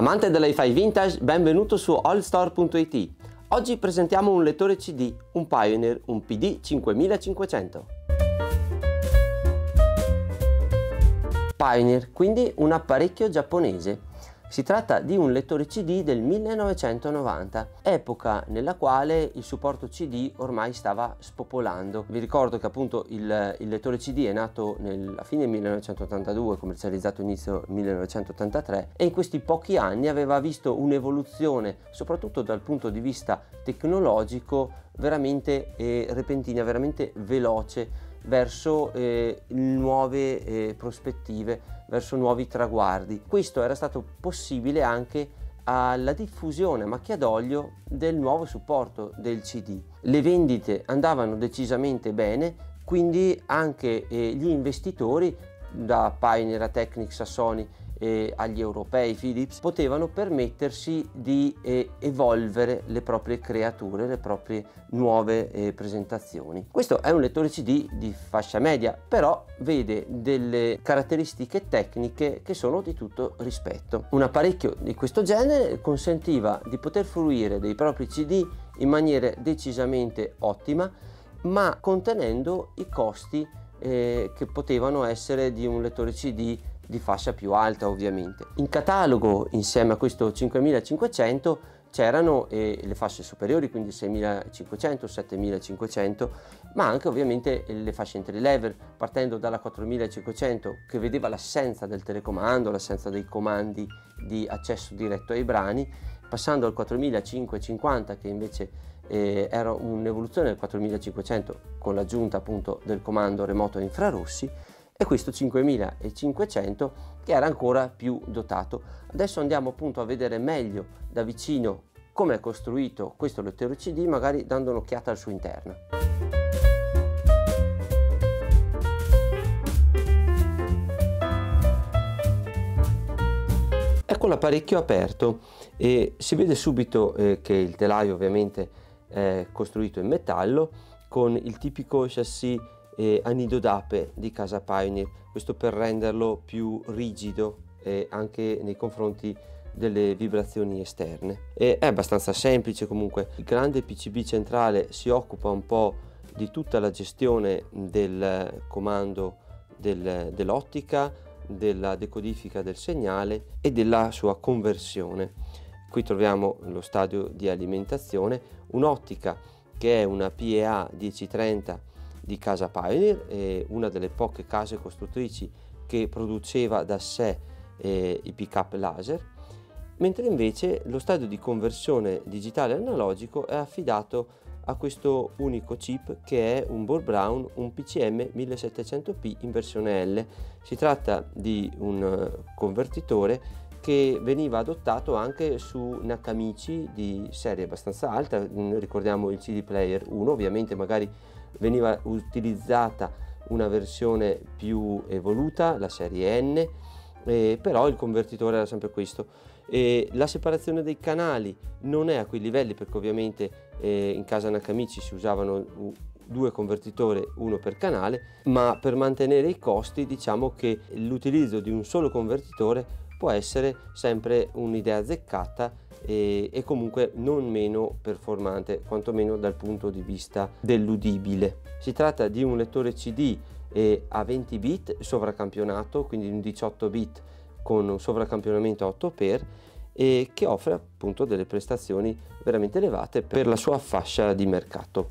Amante dell'hi-fi vintage, benvenuto su allstore.it. Oggi presentiamo un lettore CD, un Pioneer, un PD 5500. Pioneer, quindi un apparecchio giapponese. Si tratta di un lettore CD del 1990, epoca nella quale il supporto CD ormai stava spopolando. Vi ricordo che appunto il lettore CD è nato a fine 1982, commercializzato inizio 1983, e in questi pochi anni aveva visto un'evoluzione, soprattutto dal punto di vista tecnologico, veramente repentina, veramente veloce, verso nuove prospettive, verso nuovi traguardi. Questo era stato possibile anche alla diffusione a macchia d'olio del nuovo supporto del CD. Le vendite andavano decisamente bene, quindi anche gli investitori, da Pioneer a Technics a Sony agli europei Philips, potevano permettersi di evolvere le proprie creature, le proprie nuove presentazioni. Questo è un lettore CD di fascia media, però vede delle caratteristiche tecniche che sono di tutto rispetto. Un apparecchio di questo genere consentiva di poter fruire dei propri CD in maniera decisamente ottima, ma contenendo i costi che potevano essere di un lettore CD di fascia più alta, ovviamente. In catalogo, insieme a questo 5500, c'erano le fasce superiori, quindi 6500, 7500, ma anche ovviamente le fasce entry level, partendo dalla 4500, che vedeva l'assenza del telecomando, l'assenza dei comandi di accesso diretto ai brani, passando al 4550, che invece era un'evoluzione del 4500 con l'aggiunta appunto del comando remoto a infrarossi, e questo 5500 che era ancora più dotato. Adesso andiamo appunto a vedere meglio da vicino come è costruito questo lettore CD, magari dando un'occhiata al suo interno. Ecco l'apparecchio aperto e si vede subito che il telaio ovviamente è costruito in metallo con il tipico chassis a nido d'ape di casa Pioneer, questo per renderlo più rigido anche nei confronti delle vibrazioni esterne. È abbastanza semplice comunque. Il grande PCB centrale si occupa un po' di tutta la gestione del comando dell'ottica, della decodifica del segnale e della sua conversione. Qui troviamo lo stadio di alimentazione, un'ottica che è una PEA 1030 di casa Pioneer, una delle poche case costruttrici che produceva da sé i pick-up laser, mentre invece lo stadio di conversione digitale analogico è affidato a questo unico chip che è un Bohr Brown, un PCM 1700p in versione L. Si tratta di un convertitore che veniva adottato anche su Nakamichi di serie abbastanza alta, ricordiamo il CD Player 1, ovviamente magari veniva utilizzata una versione più evoluta, la serie N, però il convertitore era sempre questo. La separazione dei canali non è a quei livelli, perché ovviamente in casa Nakamichi si usavano due convertitori, uno per canale, ma per mantenere i costi diciamo che l'utilizzo di un solo convertitore può essere sempre un'idea azzeccata e comunque non meno performante, quantomeno dal punto di vista dell'udibile. Si tratta di un lettore CD a 20 bit sovracampionato, quindi un 18 bit con un sovracampionamento 8x, e che offre appunto delle prestazioni veramente elevate per la sua fascia di mercato.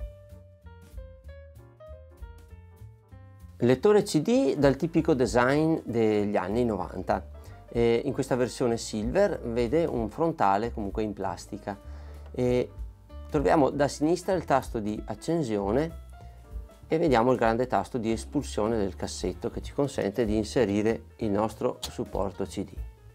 Lettore CD dal tipico design degli anni 90. In questa versione silver vede un frontale comunque in plastica. Troviamo da sinistra il tasto di accensione e vediamo il grande tasto di espulsione del cassetto che ci consente di inserire il nostro supporto CD.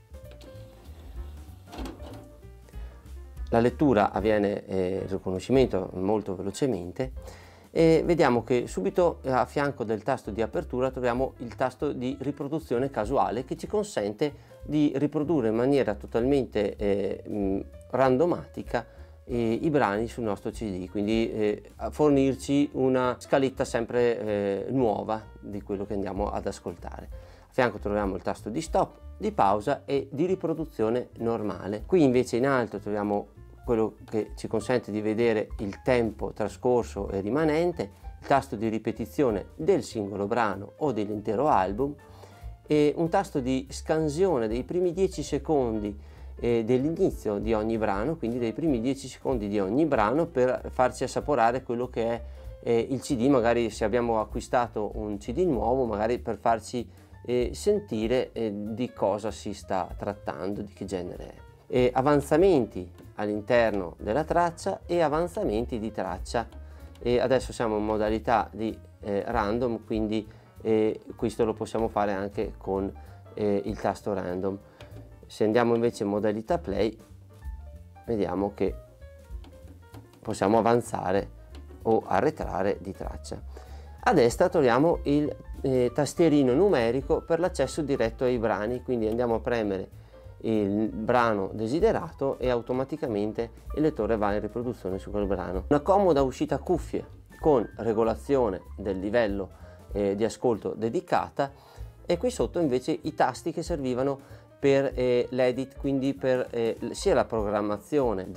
La lettura avviene, il riconoscimento molto velocemente, e vediamo che subito a fianco del tasto di apertura troviamo il tasto di riproduzione casuale che ci consente di riprodurre in maniera totalmente randomatica i brani sul nostro CD, quindi fornirci una scaletta sempre nuova di quello che andiamo ad ascoltare. fianco troviamo il tasto di stop, di pausa e di riproduzione normale. Qui invece in alto troviamo quello che ci consente di vedere il tempo trascorso e rimanente, il tasto di ripetizione del singolo brano o dell'intero album e un tasto di scansione dei primi 10 secondi dell'inizio di ogni brano, quindi dei primi 10 secondi di ogni brano, per farci assaporare quello che è il CD, magari se abbiamo acquistato un CD nuovo, magari per farci sentire di cosa si sta trattando, di che genere è. Avanzamenti all'interno della traccia e avanzamenti di traccia, e adesso siamo in modalità di random, quindi questo lo possiamo fare anche con il tasto random. Se andiamo invece in modalità play, vediamo che possiamo avanzare o arretrare di traccia. A destra troviamo il tastierino numerico per l'accesso diretto ai brani, quindi andiamo a premere il brano desiderato e automaticamente il lettore va in riproduzione su quel brano. Una comoda uscita cuffie con regolazione del livello di ascolto dedicata, e qui sotto invece i tasti che servivano per l'edit, quindi per sia la programmazione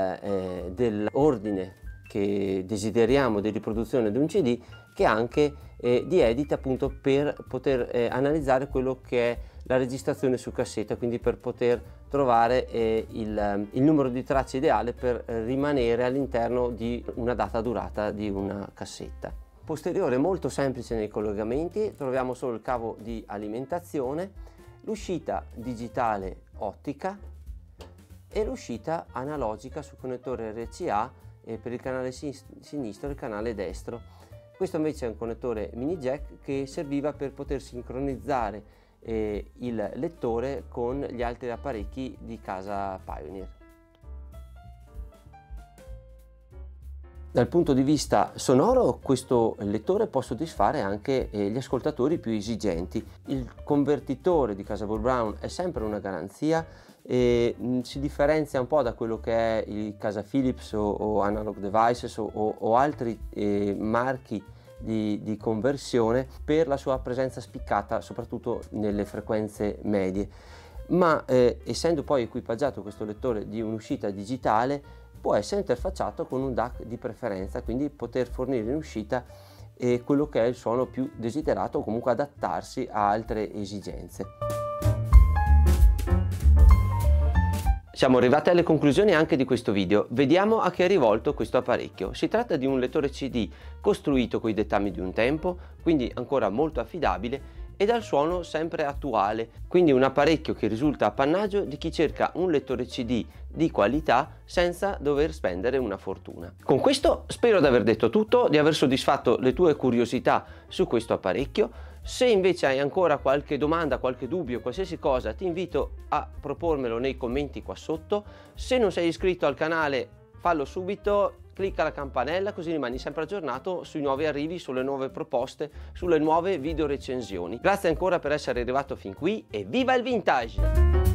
dell'ordine che desideriamo di riproduzione di un CD, che anche di edit, appunto per poter analizzare quello che è la registrazione su cassetta, quindi per poter trovare il numero di tracce ideale per rimanere all'interno di una data durata di una cassetta. Posteriore molto semplice nei collegamenti, troviamo solo il cavo di alimentazione, l'uscita digitale ottica e l'uscita analogica su connettore RCA per il canale sinistro e il canale destro. Questo invece è un connettore mini jack che serviva per poter sincronizzare il lettore con gli altri apparecchi di casa Pioneer. Dal punto di vista sonoro, questo lettore può soddisfare anche gli ascoltatori più esigenti. Il convertitore di casa Burr Brown è sempre una garanzia e si differenzia un po' da quello che è il casa Philips o Analog Devices o altri marchi di conversione per la sua presenza spiccata soprattutto nelle frequenze medie, ma essendo poi equipaggiato questo lettore di un'uscita digitale, può essere interfacciato con un DAC di preferenza, quindi poter fornire in uscita quello che è il suono più desiderato o comunque adattarsi a altre esigenze. Siamo arrivati alle conclusioni anche di questo video. Vediamo a che è rivolto questo apparecchio. Si tratta di un lettore CD costruito coi dettami di un tempo, quindi ancora molto affidabile e dal suono sempre attuale, quindi un apparecchio che risulta appannaggio di chi cerca un lettore CD di qualità senza dover spendere una fortuna. Con questo spero di aver detto tutto, di aver soddisfatto le tue curiosità su questo apparecchio. Se invece hai ancora qualche domanda, qualche dubbio, qualsiasi cosa, ti invito a propormelo nei commenti qua sotto. Se non sei iscritto al canale, fallo subito, clicca la campanella così rimani sempre aggiornato sui nuovi arrivi, sulle nuove proposte, sulle nuove video recensioni. Grazie ancora per essere arrivato fin qui e viva il vintage!